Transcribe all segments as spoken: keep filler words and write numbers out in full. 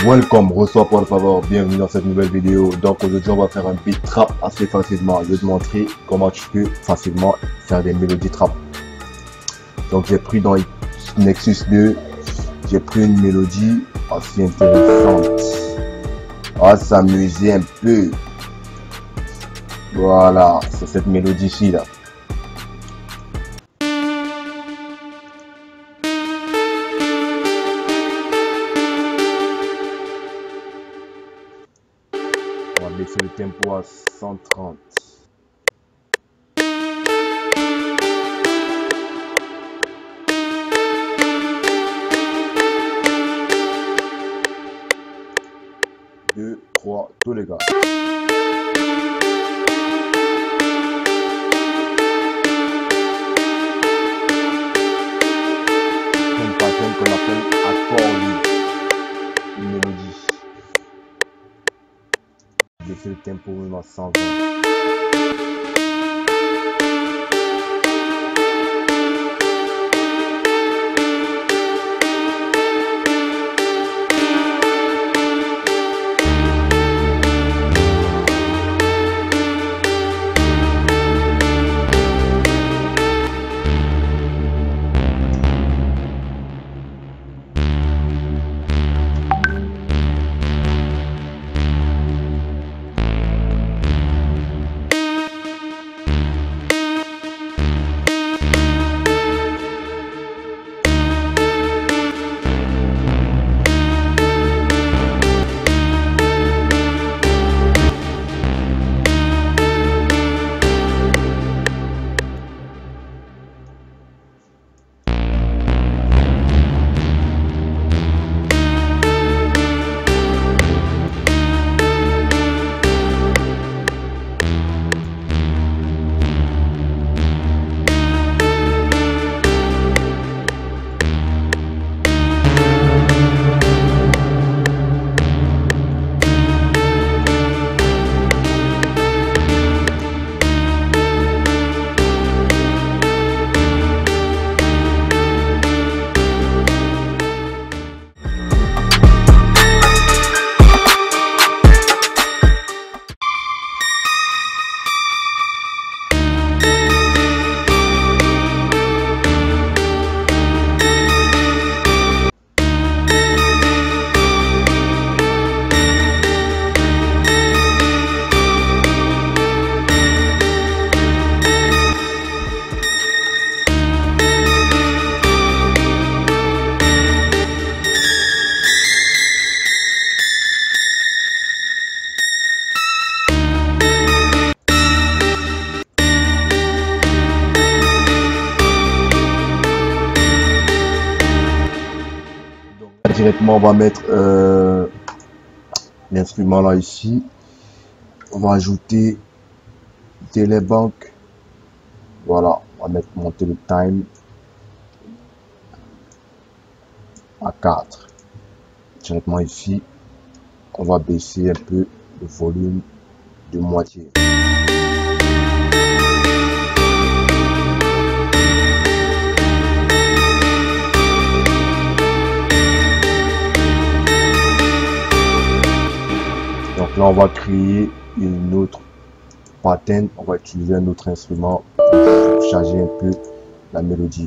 Welcome, reçois por favor, bienvenue dans cette nouvelle vidéo. Donc aujourd'hui on va faire un beat trap assez facilement. Je vais te montrer comment tu peux facilement faire des mélodies trap. Donc j'ai pris dans Nexus deux, j'ai pris une mélodie assez intéressante. On va s'amuser un peu. Voilà, c'est cette mélodie-ci là. On va baisser le tempo à cent trente. deux, trois, tous les gars. C'est une pattern qu'on appelle accord libre. Une mélodie. Baisser le tempo même à cent vingt. Directement on va mettre euh, l'instrument là ici, on va ajouter Télébank, voilà, on va mettre monter le time à quatre. Directement ici on va baisser un peu le volume de moitié. Donc là on va créer une autre pattern, on va utiliser un autre instrument pour charger un peu la mélodie.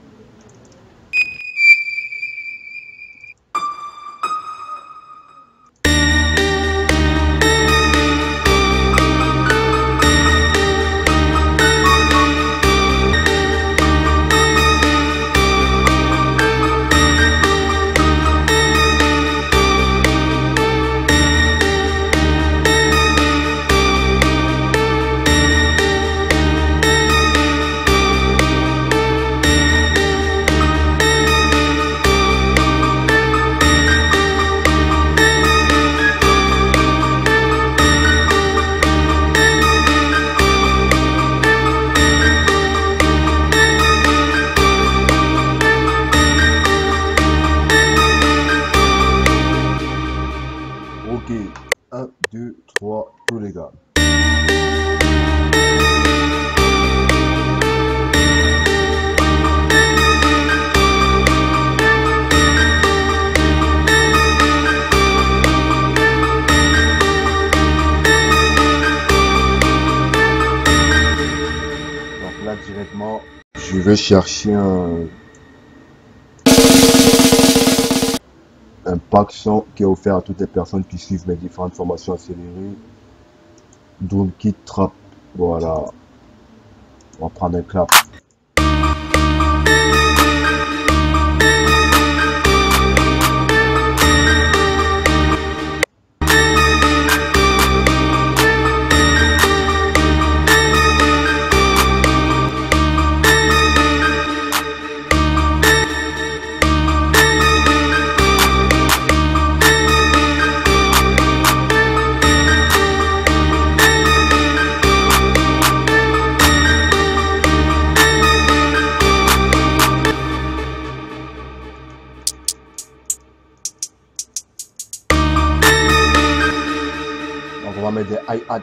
un, deux, trois, tous les gars. Je vais chercher un, un pack cent qui est offert à toutes les personnes qui suivent mes différentes formations accélérées. Drone kit trap. Voilà. On va prendre un clap. On va mettre des hi-hats.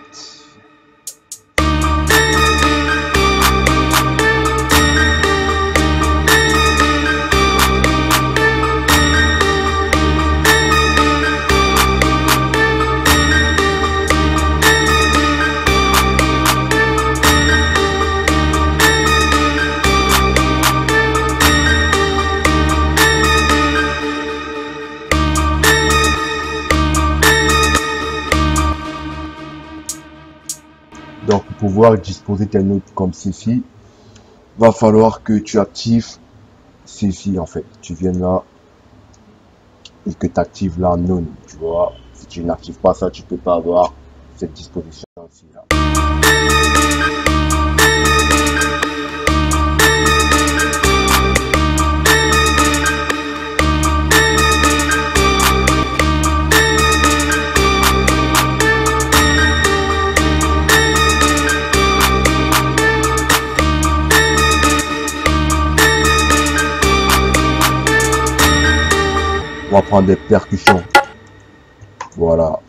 Donc, pour pouvoir disposer tes notes comme ceci, va falloir que tu actives ceci en fait. Tu viennes là et que tu actives là non. Tu vois, si tu n'actives pas ça, tu peux pas avoir cette disposition ici là. On va prendre des percussions. Voilà.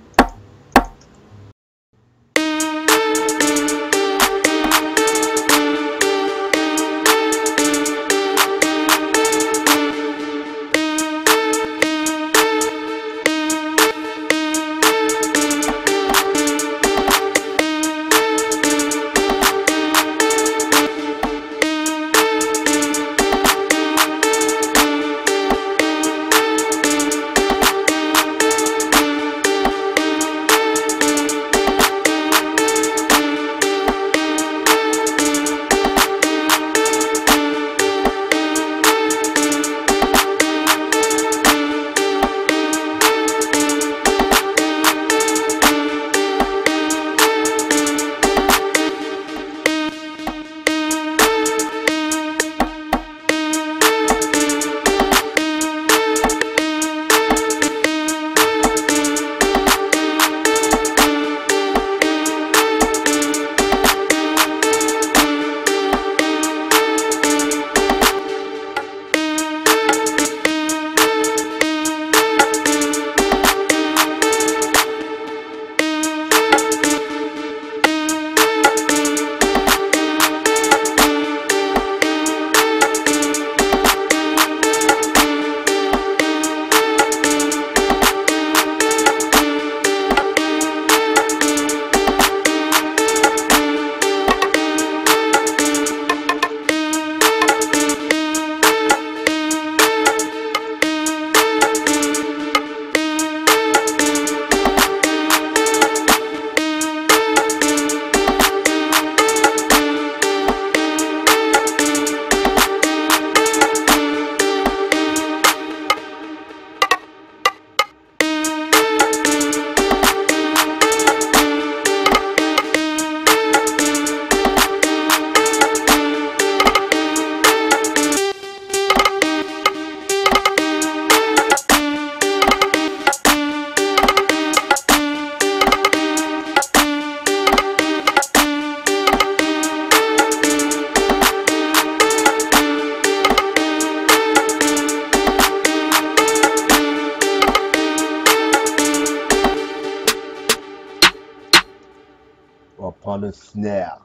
On va prendre le snare.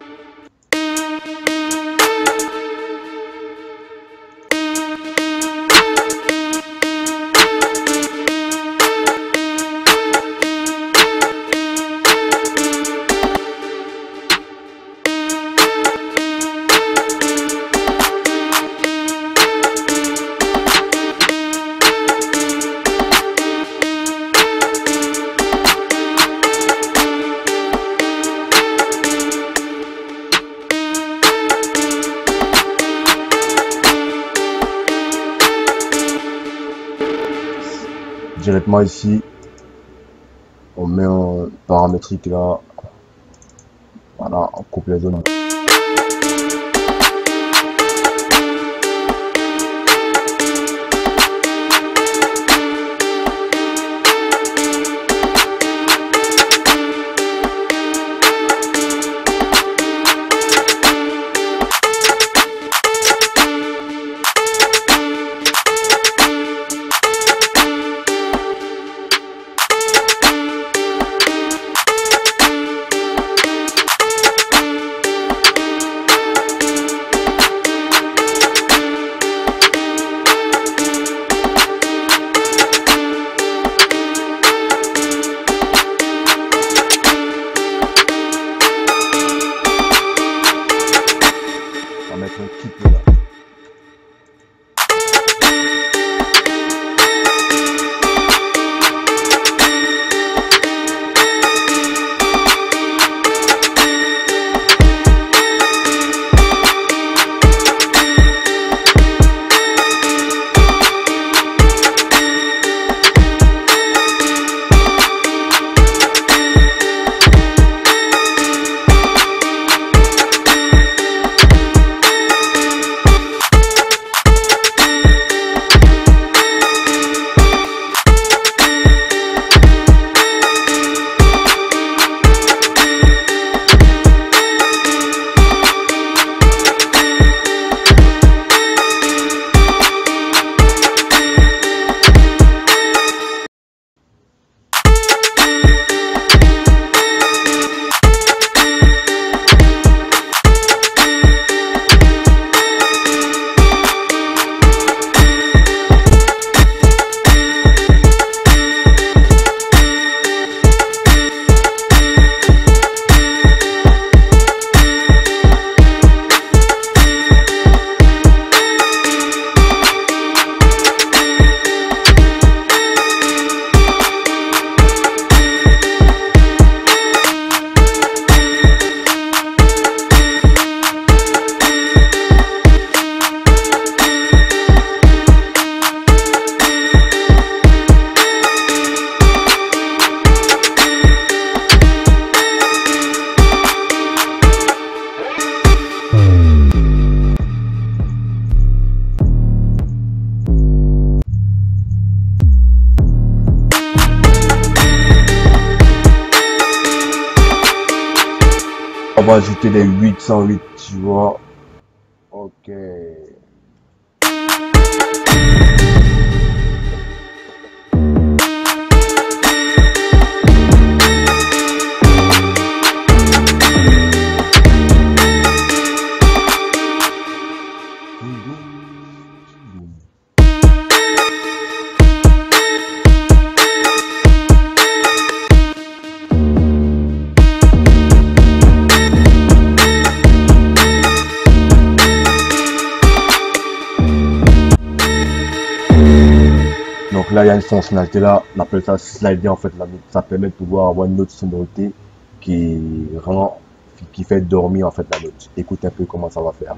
directement ici, on met un paramétrique là. Voilà, on coupe les zones. Mettre un petit peu là. On va ajouter les huit cent huit, tu vois. Ok. Donc là, il y a une fonctionnalité là, on appelle ça slider en fait. Là, ça permet de pouvoir avoir une note sonorité qui rend, qui fait dormir en fait la note. Écoute un peu comment ça va faire.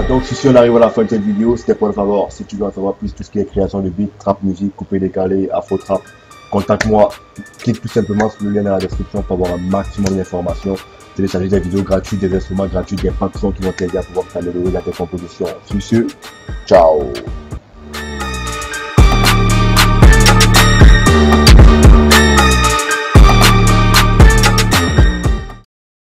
Voilà, donc si on arrive à la fin de cette vidéo, c'était pour le favor. Si tu veux en savoir plus tout ce qui est création de beats, trap musique, coupé décalé, afro trap, contacte-moi. Clique tout simplement sur le lien dans la description pour avoir un maximum d'informations. Télécharger des vidéos gratuites, des instruments gratuits, des packs qui vont t'aider à pouvoir t'améliorer dans tes compositions. Sur ce, ciao.